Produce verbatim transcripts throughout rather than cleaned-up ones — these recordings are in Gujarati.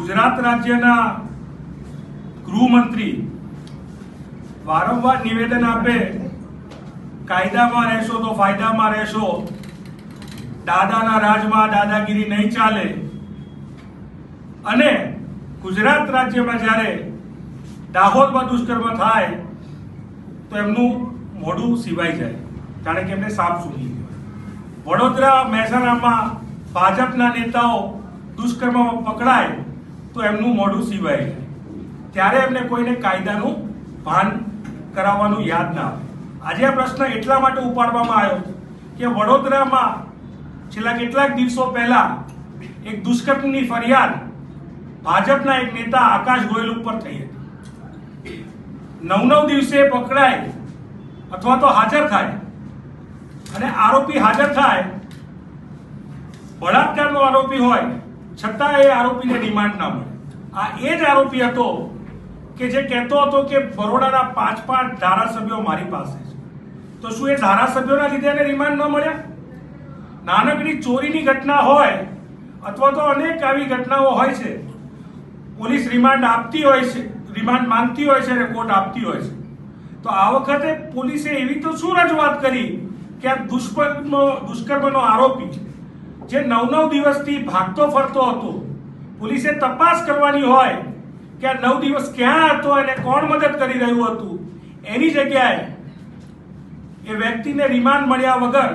ગુજરાત રાજ્યના ગૃહમંત્રી વારંવાર નિવેદન આપે, કાયદામાં રહેશો તો ફાયદામાં રહેશો, દાદાના રાજમાં દાદાગીરી નહીં ચાલે, અને ગુજરાત રાજ્યમાં જ્યારે દાહોદમાં દુષ્કર્મ થાય તો એમનું મોઢું સિવાઈ જાય, જાણે કે એમને સાપ સૂંઘી ગયો। વડોદરા મહેસાણામાં ભાજપના નેતાઓ દુષ્કર્મમાં પકડાય તો એમનું મોઢું સિવાઈ જાય, ત્યારે એમને કોઈને કાયદાનું ભાન કરાવવાનું યાદ ના આવે। આજે આ પ્રશ્ન એટલા માટે ઉપાડવામાં આવ્યો કે વડોદરામાં છેલ્લા કેટલાક દિવસો પહેલા એક દુષ્કર્મની ફરિયાદ ભાજપના એક નેતા આકાશ ગોયલ ઉપર થઈ હતી। નવ નવ દિવસે પકડાય અથવા તો હાજર થાય અને આરોપી હાજર થાય, બળાત્કારનો આરોપી હોય છતાં એ આરોપીને રિમાન્ડ ના મળે। આ એ જ આરોપી હતો કે જે કહેતો હતો કે બરોડાના પાંચ પાંચ ધારાસભ્યો મારી પાસે છે, તો શું એ ધારાસભ્યોના લીધે એને રિમાન્ડ ન મળ્યા? નાનકડી ચોરીની ઘટના હોય અથવા તો અનેક આવી ઘટનાઓ હોય છે, પોલીસ રિમાન્ડ આપતી હોય છે, રિમાન્ડ માંગતી હોય છે અને કોર્ટ આપતી હોય છે। તો આ વખતે પોલીસે એવી તો શું રજૂઆત કરી કે આ દુષ્કર્મ દુષ્કર્મનો આરોપી જે નવ નવ દિવસથી ભાગતો ફરતો હતો, પોલીસે તપાસ કરવાની હોય કે આ નવ દિવસ ક્યાં હતો અને કોણ મદદ કરી રહ્યું હતું, એની જગ્યાએ એ વ્યક્તિને રિમાન્ડ મળ્યા વગર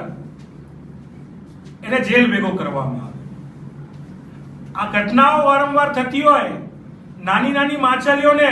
એને જેલ ભેગો કરવામાં આવે। આ ઘટનાઓ વારંવાર થતી હોય, નાની નાની માછલીઓને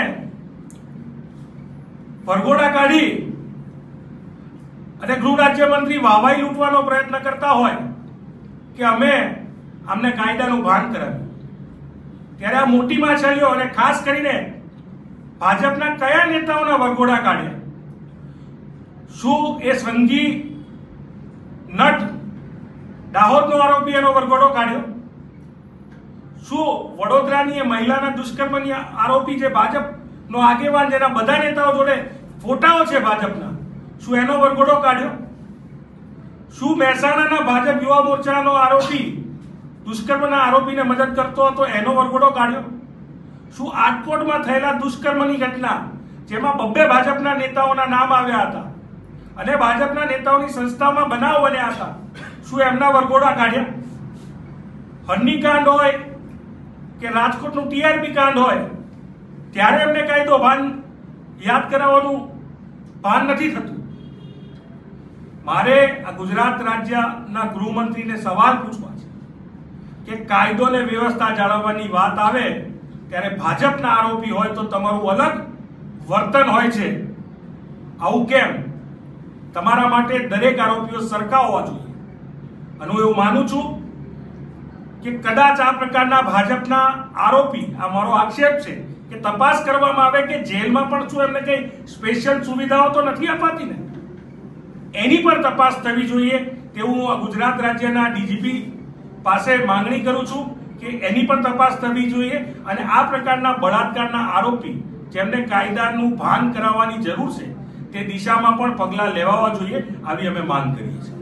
ભરઘોડા કાઢી અને ગૃહ રાજ્યમંત્રી વાવાઈ લૂંટવાનો પ્રયત્ન કરતા હોય કે અમે અમને કાયદાનું ભાન કરાવ્યું, ત્યારે આ મોટી માછલીઓ અને ખાસ કરીને ભાજપના કયા નેતાઓના વરઘોડા કાઢ્યા? શું એ સંઘી નટ દાહોદનો આરોપી એનો વરઘોડો કાઢ્યો? શું વડોદરાની એ મહિલાના દુષ્કર્મની આરોપી જે ભાજપનો આગેવાન, જેના બધા નેતાઓ જોડે ફોટાઓ છે ભાજપના, શું એનો વરઘોડો કાઢ્યો? શું મહેસાણાના ભાજપ યુવા મોરચાનો આરોપી દુષ્કર્મના આરોપીને મદદ કરતો હતો એનો વરઘોડો કાઢ્યો? શું આટકોટમાં થયેલા દુષ્કર્મની ઘટના જેમાં બબ્બે ભાજપના નેતાઓના નામ આવ્યા હતા અને ભાજપના નેતાઓની સંસ્થામાં બનાવ બન્યા હતા, શું એમના વરઘોડા કાઢ્યા? હરણીકાંડ હોય કે રાજકોટનું ટીઆરપી કાંડ હોય, ત્યારે એમને કાયદો ભાન યાદ કરાવવાનું ભાન નથી થતું। મારે આ ગુજરાત રાજ્યના ગૃહમંત્રીને સવાલ પૂછવા છે કે કાયદો ને વ્યવસ્થા જાળવવાની વાત આવે ત્યારે ભાજપના આરોપી હોય તો તમારું અલગ વર્તન હોય છે, આવું કેમ? તમારા માટે દરેક આરોપીઓ સરખા હોવા જોઈએ। અને હું એવું માનું છું કે કદાચ આ પ્રકારના ભાજપના આરોપી, આ મારો આક્ષેપ છે કે તપાસ કરવામાં આવે કે જેલમાં પણ શું એમને કઈ સ્પેશિયલ સુવિધાઓ તો નથી અપાતી ને, એની પર તપાસ થવી જોઈએ તેવું હું ગુજરાત રાજ્યના ડીજીપી પાસે માંગણી કરું છું કે એની પણ તપાસ થવી જોઈએ અને આ પ્રકારના બળાત્કારના આરોપી જેમને કાયદાનું ભાન કરાવવાની જરૂર છે તે દિશામાં પણ પગલાં લેવાવા જોઈએ, આવી અમે માંગ કરીએ છીએ।